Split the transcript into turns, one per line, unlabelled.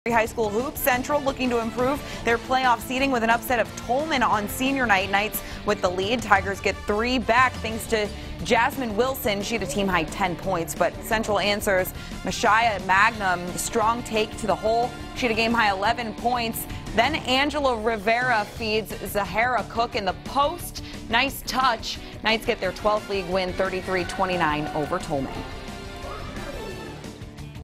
High school hoops. Central looking to improve their playoff seeding with an upset of Tolman on senior night. Knights with the lead. Tigers get 3 back thanks to Jasmine Wilson. She had a team-high 10 points, but Central answers Mashaya Magnum. Strong take to the hole. She had a game-high 11 points. Then Angela Rivera feeds Zahara Cook in the post. Nice touch. Knights get their 12th league win, 33-29 over Tolman.